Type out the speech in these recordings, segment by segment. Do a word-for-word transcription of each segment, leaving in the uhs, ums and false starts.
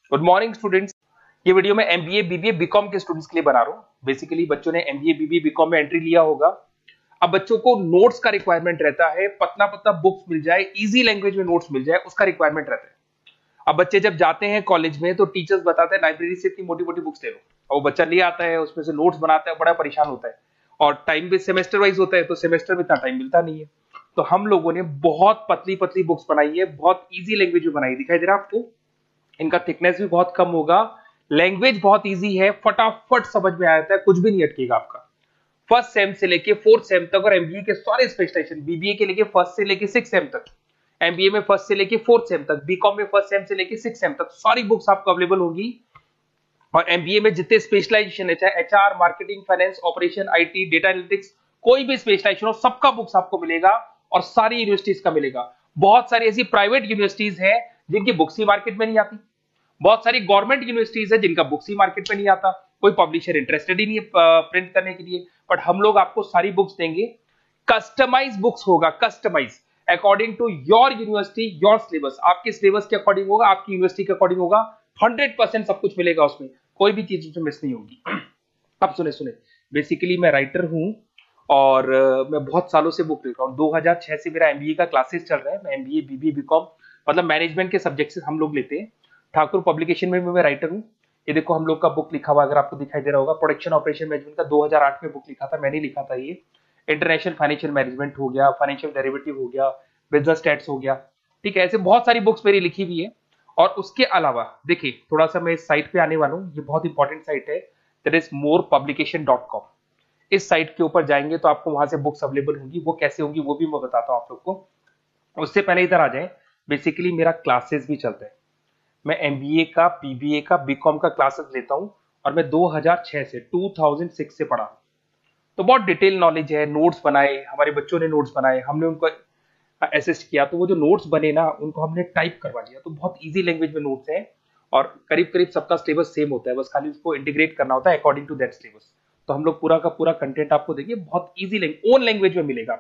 Good morning students. ये video मैं MBA BBA BCom के स्टूडेंट्स के लिए बना रहा हूँ। बेसिकली बच्चों ने एमबीए बीबीए बीकॉम में एंट्री लिया होगा। अब बच्चों को नोट्स का रिक्वायरमेंट रहता है, पतला पतला बुक्स मिल जाए, इजी लैंग्वेज में नोट्स मिल जाए, उसका रिक्वायरमेंट रहता है। अब बच्चे जब जाते हैं कॉलेज में तो टीचर्स बताते हैं लाइब्रेरी से इतनी मोटी मोटी बुक्स ले लो, और वो बच्चा ले आता है, उसमें से नोट्स बनाता है, बड़ा परेशान होता है। और टाइम भी सेमेस्टर वाइज होता है, तो सेमेस्टर में इतना टाइम मिलता नहीं है। तो हम लोगों ने बहुत पतली पतली बुक्स बनाई है, बहुत इजी लैंग्वेज में बनाई, दिखाई दे रहा है आपको। इनका थिकनेस भी बहुत कम होगा, लैंग्वेज बहुत इजी है, फटाफट समझ में आ जाता है, कुछ भी नहीं अटकेगा आपका। फर्स्ट सेम से लेके फोर्थ सेम तक, और एमबीए के सारे स्पेशलाइजेशन, बीबीए के लेके फर्स्ट से लेके सिक्स सेम तक, एमबीए में फर्स्ट से लेके फोर्थ सेम तक, बीकॉम में फर्स्ट सेम से लेके सिक्स सेम तक सारी बुक्स आपको अवेलेबल होगी। और एमबीए में जितने स्पेशलाइजेशन है, चाहे HR, marketing, finance, operation, IT, data analytics, कोई भी स्पेशलाइजेशन हो, सबका बुक्स आपको मिलेगा और सारी यूनिवर्सिटीज का मिलेगा। बहुत सारी ऐसी प्राइवेट यूनिवर्सिटीज हैं जिनकी बुक्स ही मार्केट में नहीं आती, बहुत सारी गवर्नमेंट यूनिवर्सिटीज है जिनका बुक्स ही मार्केट में नहीं आता, कोई पब्लिशर इंटरेस्टेड ही नहीं है प्रिंट करने के लिए। बट हम लोग आपको सारी बुक्स देंगे, कस्टमाइज बुक्स होगा, customise according to your university, your syllabus, आपके सिलेबस के अकॉर्डिंग होगा, आपकी यूनिवर्सिटी के अकॉर्डिंग होगा। हंड्रेड परसेंट सब कुछ मिलेगा उसमें, कोई भी चीज उसमें मिस नहीं होगी। अब सुने सुने बेसिकली मैं राइटर हूं और uh, मैं बहुत सालों से बुक लिख रहा हूँ। दो हज़ार छह से मेरा एमबीए का क्लासेस चल रहा है। मैं एमबीए बीबीए बीकॉम मतलब मैनेजमेंट के सब्जेक्ट से हम लोग लेते हैं। ठाकुर पब्लिकेशन में भी मैं राइटर हूँ। ये देखो हम लोग का बुक लिखा हुआ, अगर आपको दिखाई दे रहा होगा, प्रोडक्शन ऑपरेशन मैनेजमेंट का दो हज़ार आठ में बुक लिखा था, मैंने लिखा था ये। इंटरनेशनल फाइनेंशियल मैनेजमेंट हो गया, फाइनेंशियल डेरिवेटिव हो गया, बिजनेस स्टैट्स हो गया, ठीक है। ऐसे बहुत सारी बुक्स मेरी लिखी हुई है। और उसके अलावा देखिए, थोड़ा सा मैं इस साइट पे आने वाला हूँ, ये बहुत इंपॉर्टेंट साइट है, that is more publication dot com. इस साइट के ऊपर जाएंगे तो आपको वहां से बुक्स अवेलेबल होंगी। वो कैसे होंगी वो भी मैं बताता हूँ आप लोग को। उससे पहले इधर आ जाए, बेसिकली मेरा क्लासेस भी चलता है। मैं एमबीए का, बीबीए का, बीकॉम का क्लासेस लेता हूं और मैं दो हज़ार छह से दो हज़ार छह से पढ़ा हूं, तो बहुत डिटेल नॉलेज है। नोट्स बनाए, हमारे बच्चों ने नोट्स बनाए, हमने उनको असिस्ट किया, तो वो जो नोट्स बने ना उनको हमने टाइप करवा दिया। तो बहुत इजी लैंग्वेज में नोट्स हैं और करीब करीब सबका सिलेबस सेम होता है, बस खाली उसको इंटीग्रेट करना होता है अकॉर्डिंग टू दैट सिलेबस। तो हम लोग पूरा का पूरा कंटेंट आपको देंगे, बहुत इजी लैंग्वेज, ओन लैंग्वेज में मिलेगा।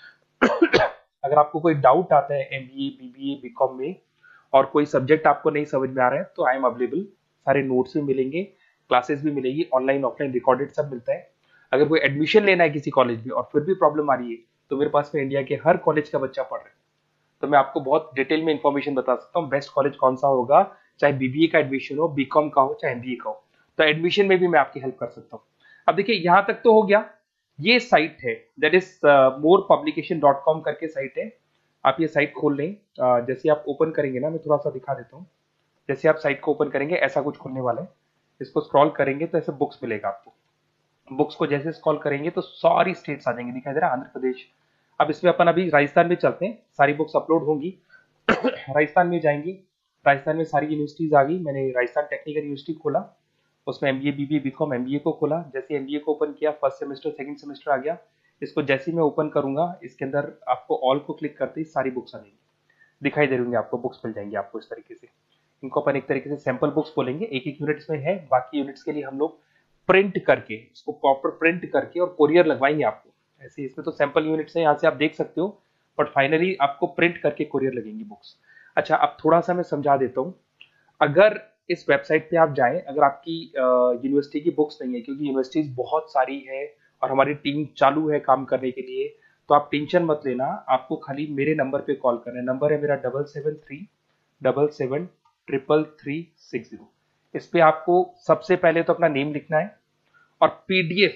अगर आपको कोई डाउट आता है एमबीए बीबीए बीकॉम में और कोई सब्जेक्ट आपको नहीं समझ में आ रहा है, तो आई एम अवेलेबल। सारे नोट्स भी मिलेंगे, क्लासेस भी मिलेगी, ऑनलाइन ऑफलाइन रिकॉर्डेड सब मिलता है। अगर कोई एडमिशन लेना है किसी कॉलेज में और फिर भी प्रॉब्लम आ रही है, तो मेरे पास में इंडिया के हर कॉलेज का बच्चा पढ़ रहा है, तो मैं आपको बहुत डिटेल में इंफॉर्मेशन बता सकता हूँ बेस्ट कॉलेज कौन सा होगा, चाहे बीबीए का एडमिशन हो, बीकॉम का हो, चाहे एमबीए का हो। तो एडमिशन में भी मैं आपकी हेल्प कर सकता हूँ। अब देखिए यहां तक तो हो गया। ये साइट है, that is more publication dot com करके साइट है। आप ये साइट खोल लें। uh, जैसे आप ओपन करेंगे ना, मैं थोड़ा सा दिखा देता हूँ। जैसे आप साइट को ओपन करेंगे ऐसा कुछ खुलने वाला है। इसको स्क्रॉल करेंगे तो ऐसे बुक्स मिलेगा आपको। बुक्स को जैसे स्क्रॉल करेंगे तो सारी स्टेट्स आ जाएंगी, दिखाई दे रहा है, आंध्र प्रदेश। अब इसमें अपन अभी राजस्थान में चलते हैं, सारी बुक्स अपलोड होंगी। राजस्थान में जाएंगी, राजस्थान में सारी यूनिवर्सिटीज आ गई। मैंने राजस्थान टेक्निकल यूनिवर्सिटी खोला, उसमें एमबीए बीबीए बीकॉम एमबीए को खोला। जैसे एमबीए को ओपन किया, फर्स्ट सेमेस्टर सेकंड सेमेस्टर आ गया। इसको जैसे ही मैं ओपन करूंगा, इसके अंदर आपको ऑल को क्लिक करते ही सारी बुक्स आ जाएंगी, दिखाई दे रही आपको, बुक्स मिल जाएंगी आपको इस तरीके से। इनको अपन एक तरीके से सैंपल बुक्स बोलेंगे, एक एक यूनिट्स में है। बाकी यूनिट्स के लिए हम लोग प्रिंट करके, इसको प्रॉपर प्रिंट करके और कोरियर लगवाएंगे आपको। ऐसे इसमें तो सैंपल यूनिट्स है, यहाँ से आप देख सकते हो, बट फाइनली आपको प्रिंट करके कोरियर लगेंगी बुक्स। अच्छा, अब थोड़ा सा मैं समझा देता हूँ। अगर इस वेबसाइट पे आप जाएं, अगर आपकी यूनिवर्सिटी की बुक्स नहीं है, क्योंकि यूनिवर्सिटीज बहुत सारी है और हमारी टीम चालू है काम करने के लिए, तो आप टेंशन मत लेना। आपको खाली मेरे नंबर पे कॉल करना है। नंबर है मेरा double seven three double seven triple three six zero. इस पे आपको सबसे पहले तो अपना नेम लिखना है और पीडीएफ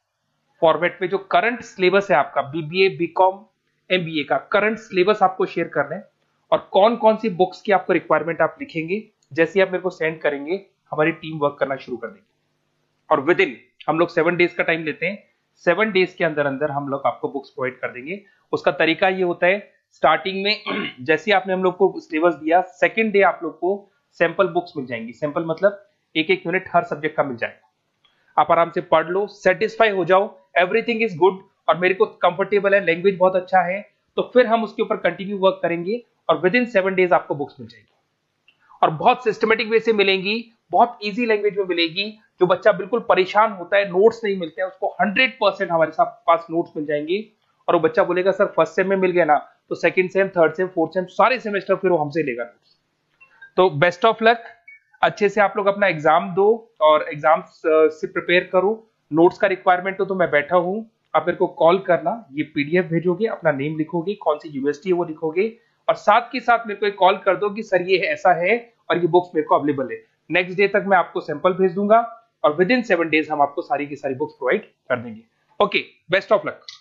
फॉर्मेट में जो करंट सिलेबस है आपका बीबीए बीकॉम एमबीए का करंट सिलेबस आपको शेयर करना है, और कौन कौन सी बुक्स की आपको रिक्वायरमेंट आप लिखेंगे। जैसे आप मेरे को सेंड करेंगे, हमारी टीम वर्क करना शुरू कर देगी और विद इन हम लोग सेवन डेज का टाइम लेते हैं। सेवन डेज के अंदर अंदर हम लोग आपको बुक्स प्रोवाइड कर देंगे। उसका तरीका ये होता है, स्टार्टिंग में जैसे आपने हम लोग को सिलेबस दिया, सेकंड डे आप लोग को सैंपल बुक्स मिल जाएंगी। सैंपल मतलब एक एक यूनिट हर सब्जेक्ट का मिल जाएगा। आप आराम से पढ़ लो, सेटिस्फाई हो जाओ, एवरीथिंग इज गुड और मेरे को कंफर्टेबल है, लैंग्वेज बहुत अच्छा है, तो फिर हम उसके ऊपर कंटिन्यू वर्क करेंगे और विद इन सेवन डेज आपको बुक्स मिल जाएगी और बहुत सिस्टमेटिक वे से मिलेंगी, बहुत इजी लैंग्वेज में मिलेगी। जो बच्चा बिल्कुल परेशान होता है, नोट्स नहीं मिलते हैं, उसको हंड्रेड परसेंट हमारे साथ पास नोट्स मिल जाएंगे। और वो बच्चा बोलेगा सर फर्स्ट सेम में मिल गया ना, तो second sem, third sem, fourth sem, सारे सेमेस्टर फिर वो हमसे लेगा नोट्स। तो बेस्ट ऑफ लक। अच्छे से आप लोग अपना एग्जाम दो और एग्जाम से प्रिपेयर करो। नोट्स का रिक्वायरमेंट हो तो मैं बैठा हूं, आप मेरे को कॉल करना, ये पीडीएफ भेजोगे, अपना नेम लिखोगे, कौन सी यूनिवर्सिटी है वो लिखोगे, और साथ के साथ मेरे को एक कॉल कर दो कि सर ये ऐसा है और ये बुक्स मेरे को अवेलेबल है। नेक्स्ट डे तक मैं आपको सैंपल भेज दूंगा और विद इन सेवन डेज हम आपको सारी की सारी बुक्स प्रोवाइड कर देंगे। Okay, best of luck.